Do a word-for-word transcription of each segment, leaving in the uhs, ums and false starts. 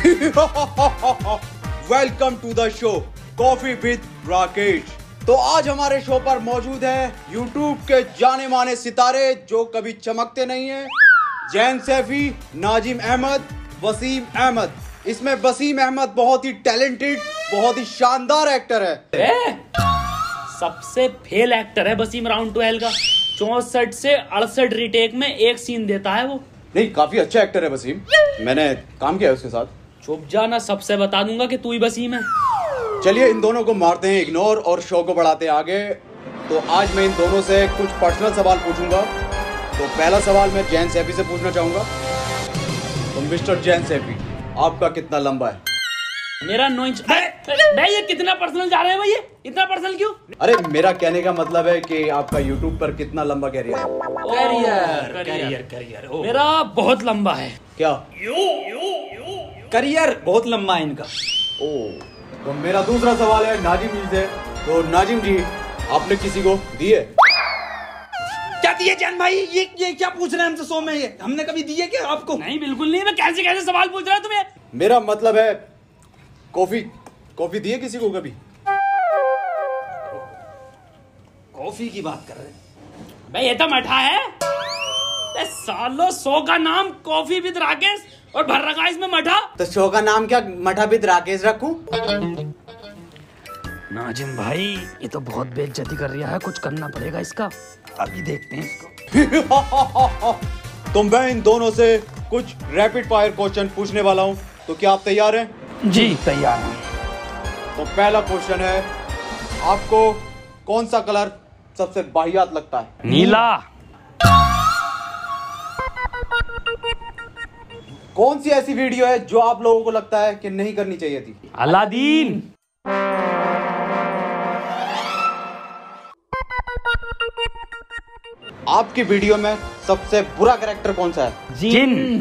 Welcome to the show coffee with Rakesh. तो आज हमारे शो पर मौजूद है यूट्यूब के जाने माने सितारे जो कभी चमकते नहीं हैं, जैन सैफी, नाजिम अहमद, वसीम अहमद। इसमें वसीम अहमद बहुत ही टैलेंटेड, बहुत ही शानदार एक्टर है। ए? सबसे फेल एक्टर है वसीम राउंड ट्वेल्व का। चौसठ से अड़सठ रिटेक में एक सीन देता है वो। नहीं, काफी अच्छा एक्टर है वसीम, मैंने काम किया है उसके साथ। चुप जाना, सबसे बता दूंगा कि तू ही वसीम है। चलिए इन दोनों को मारते हैं इग्नोर और शो को बढ़ाते हैं आगे। तो आज मैं इन दोनों से कुछ पर्सनल सवाल पूछूंगा। तो पहला सवाल मैं जैन सैफी से पूछना चाहूंगा। तो मिस्टर जैन सैफी, आपका कितना लंबा है? मेरा नौ इंच। भाई ये कितना पर्सनल जा रहे हैं भाई, ये इतना पर्सनल क्यों? अरे मेरा कहने का मतलब है कि आपका यूट्यूब पर कितना लंबा कैरियर है? करियर करियर करियर मेरा बहुत लंबा है। क्या करियर बहुत लंबा है इनका। ओ, तो मेरा दूसरा सवाल है नाजिम जी से। तो नाजिम जी, आपने किसी को दिए? क्या दिए जान भाई? ये ये क्या पूछ रहे हैं हमसे? सो में ये हमने कभी दिए क्या आपको? नहीं बिल्कुल नहीं। मैं कैसे कैसे सवाल पूछ रहा हूँ तुम्हें? मेरा मतलब है कॉफी कॉफी दिए किसी को कभी? कॉफी की बात कर रहे हैं भाई? ये तो मठा है। ए सालो, शो का नाम कॉफी विद राकेश और भर रखा इसमें मठा। तो शो का नाम क्या मठा विद राकेश रखूं? नाजिम भाई ये तो बहुत बेइज्जती कर रहा है, कुछ करना पड़ेगा इसका। अभी देखते हैं इसको। तो मैं इन दोनों से कुछ रैपिड फायर क्वेश्चन पूछने वाला हूं। तो क्या आप तैयार हैं? जी तैयार हूँ। तो पहला क्वेश्चन है, आपको कौन सा कलर सबसे वाहियात लगता है? नीला। कौन सी ऐसी वीडियो है जो आप लोगों को लगता है कि नहीं करनी चाहिए थी? अलादीन। आपकी वीडियो में सबसे बुरा कैरेक्टर कौन सा है? जिन।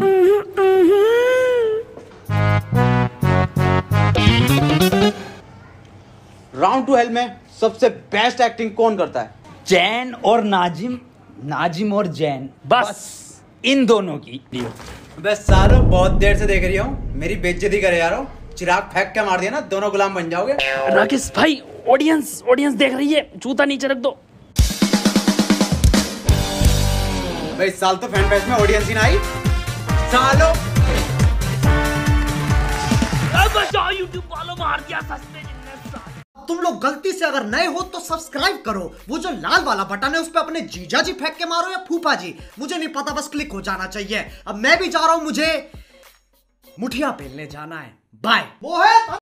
राउंड ट्वेल्व में सबसे बेस्ट एक्टिंग कौन करता है? जैन और नाजिम, नाजिम और जैन, बस इन दोनों की। बस सालों, बहुत देर से देख रही हूँ, मेरी बेइज्जती करे जा रहा हूँ। चिराग फेंक के मार दिया ना, दोनों गुलाम बन जाओगे। राकेश भाई, ऑडियंस ऑडियंस देख रही है, जूता नीचे रख दो। भाई इस साल तो फैन फेस्ट में ऑडियंस ही ना आई सालों। बचाओ यूट्यूब वालों, मार दिया सस्ते। तुम लोग गलती से अगर नए हो तो सब्सक्राइब करो। वो जो लाल वाला बटन है उस पे अपने जीजा जी फेंक के मारो या फूफा जी, मुझे नहीं पता, बस क्लिक हो जाना चाहिए। अब मैं भी जा रहा हूं, मुझे मुठिया पेलने जाना है। बाय। वो है